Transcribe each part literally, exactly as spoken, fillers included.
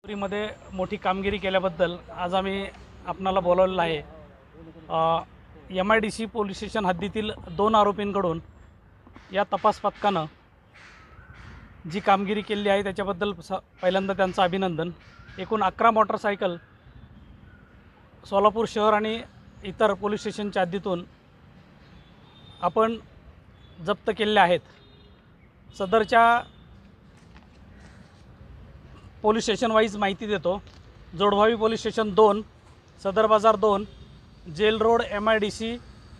मध्ये मोठी कामगिरी केल्याबद्दल आज आम्ही आपणाला बोलावलेलं आहे। M I D C police station हद्दीतील दोन आरोपींकडून या तपास पथकानं जी कामगिरी केली आहे त्याच्याबद्दल पहिल्यांदा त्यांचं अभिनंदन। एकूण अकरा मोटरसायकल सोलापूर शहर आणि इतर पोलीस स्टेशनच्या हद्दीतून आपण जप्त केलेल्या आहेत। सदरच्या पोलीस स्टेशन वाईज माहिती देतो। जोडभावी पोलीस स्टेशन दोन, सदर बाजार दोन, jail road, M I D C,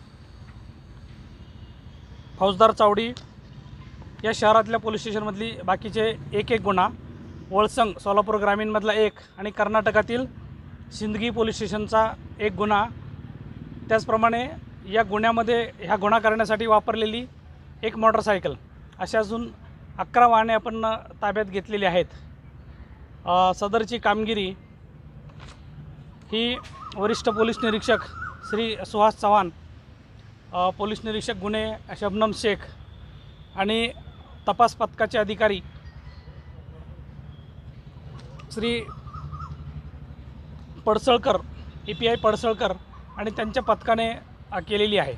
Faujdar Chavadi या शहरातल्या पोलीस स्टेशनमधली बाकीचे एक एक गुन्हा, वळसंग सोलापूर ग्रामीणमधला एक आणि कर्नाटकातील सिंदगी पोलीस स्टेशनचा एक गुन्हा। त्याचप्रमाणे या गुन्ह्यामध्ये ह्या गुन्हा करण्यासाठी वापरलेली एक मोटरसायकल अशा अजून अकरा वाहने आपण ताब्यात घेतलेली आहेत। सदरची कामगिरी ही वरिष्ठ पोलीस निरीक्षक श्री सुहास चव्हाण, पोलीस निरीक्षक गुन्हे शबनम शेख आणि तपास पथकाचे अधिकारी Shri Padsalkar, A P I Padsalkar आणि त्यांच्या पथकाने केलेली आहे।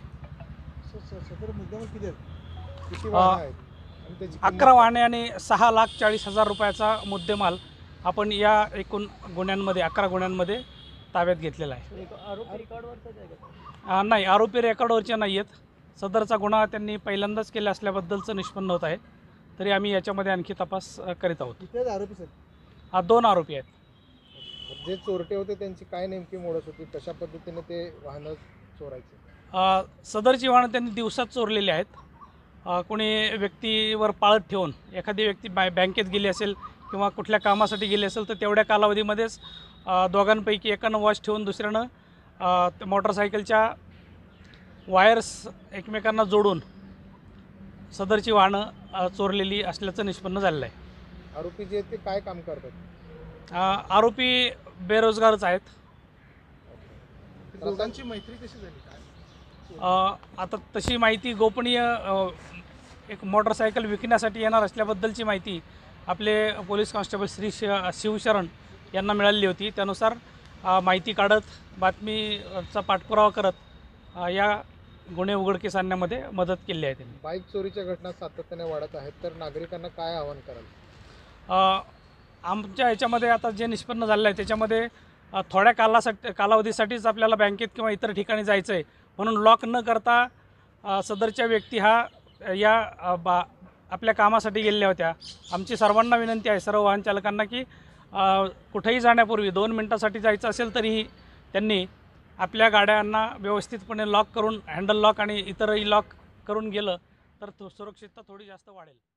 अकरा वाहने आणि सहा लाख चाळीस हजार रुपयाचा मुद्देमाल आपण या एकूण गुन्ह्यांमध्ये अकरा गुन्ह्यांमध्ये ताब्यात घेतलेला आहे। नाही, आरोपी रेकॉर्डवरचे नाही आहेत। सदरचा गुन्हा त्यांनी पहिल्यांदाच केला असल्याबद्दलचं निष्पन्न होत आहे, तरी आम्ही याच्यामध्ये आणखी तपास करीत आहोत। आरोपी सर हा दोन आरोपी आहेत। जे चोरटे होते त्यांची काय नेमकी मोडस होती, कशा पद्धतीने ते वाहनं चोरायचे? सदरची वाहनं त्यांनी दिवसात चोरलेली आहेत। कोणी व्यक्तीवर पाळत ठेवून, एखादी व्यक्ती बॅ बँकेत गेली असेल किंवा कुठल्या कामासाठी गेली असेल तर तेवढ्या कालावधीमध्येच दोघांपैकी एकानं वॉच ठेवून दुसऱ्यानं मोटरसायकलच्या वायर्स एकमेकांना जोडून सदरची वाहनं चोरलेली असल्याचं निष्पन्न झालेलं आहे। आरोपी जे ते काय काम करतात? आरोपी बेरोजगारच आहेत। दोघांची मैत्री कशी झाली काय? आता तशी माहिती गोपनीय, एक मोटरसायकल विकण्यासाठी येणार असल्याबद्दलची माहिती आपले पोलीस कॉन्स्टेबल श्री शिवशरण यांना मिळाली होती। त्यानुसार माहिती काढत, बातमीचा पाठपुरावा करत या गुन्हे उघडकीस आणण्यामध्ये मदत केली आहे त्यांनी। बाईक चोरीच्या घटना सातत्याने वाढत आहेत, तर नागरिकांना काय आवाहन कराल? आमच्या ह्याच्यामध्ये आता जे निष्पन्न झालेलं आहे त्याच्यामध्ये थोड्या कालासाठी कालावधीसाठीच आपल्याला बँकेत किंवा इतर ठिकाणी जायचं आहे, म्हणून लॉक न करता सदरच्या व्यक्ती हा या बा आपल्या कामासाठी गेलेल्या होत्या। आमची सर्वांना विनंती आहे, सर्व वाहन चालकांना, की कुठेही जाण्यापूर्वी दोन मिनटासाठी जायचं असेल तरीही त्यांनी आपल्या गाड्यांना व्यवस्थितपणे लॉक करून, हँडल लॉक आणि इतरही लॉक करून गेलं तर सुरक्षितता थोडी जास्त वाढेल।